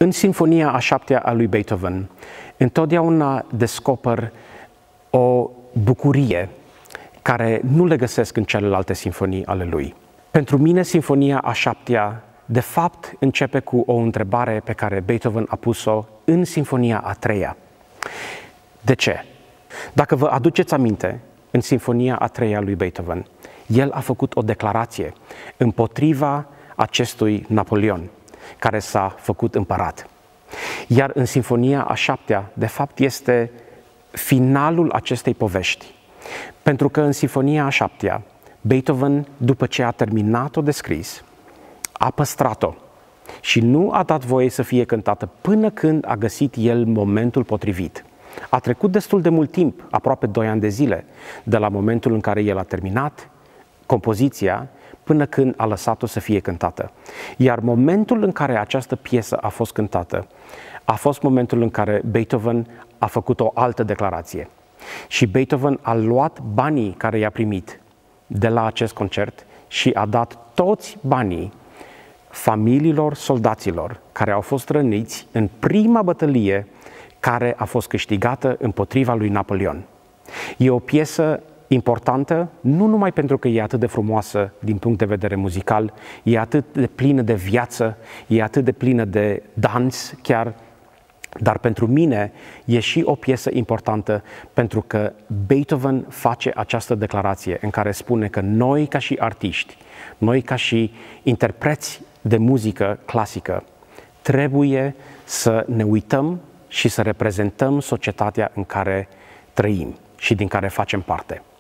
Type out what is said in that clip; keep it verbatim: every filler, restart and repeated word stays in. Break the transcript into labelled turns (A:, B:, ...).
A: În Sinfonia a șaptea a lui Beethoven, întotdeauna descoper o bucurie care nu le găsesc în celelalte sinfonii ale lui. Pentru mine, Sinfonia a șaptea, de fapt, începe cu o întrebare pe care Beethoven a pus-o în Sinfonia a treia. De ce? Dacă vă aduceți aminte, în Sinfonia a treia lui Beethoven, el a făcut o declarație împotriva acestui Napoleon, care s-a făcut împărat. Iar în Sinfonia a șaptea, de fapt, este finalul acestei povești. Pentru că în Sinfonia a șaptea, Beethoven, după ce a terminat-o de scris, a păstrat-o și nu a dat voie să fie cântată până când a găsit el momentul potrivit. A trecut destul de mult timp, aproape doi ani de zile, de la momentul în care el a terminat compoziția până când a lăsat-o să fie cântată. Iar momentul în care această piesă a fost cântată a fost momentul în care Beethoven a făcut o altă declarație. Și Beethoven a luat banii care i-a primit de la acest concert și a dat toți banii familiilor soldaților care au fost răniți în prima bătălie care a fost câștigată împotriva lui Napoleon. E o piesă importantă, nu numai pentru că e atât de frumoasă din punct de vedere muzical, e atât de plină de viață, e atât de plină de dans chiar, dar pentru mine e și o piesă importantă pentru că Beethoven face această declarație în care spune că noi ca și artiști, noi ca și interpreți de muzică clasică, trebuie să ne uităm și să reprezentăm societatea în care trăim și din care facem parte.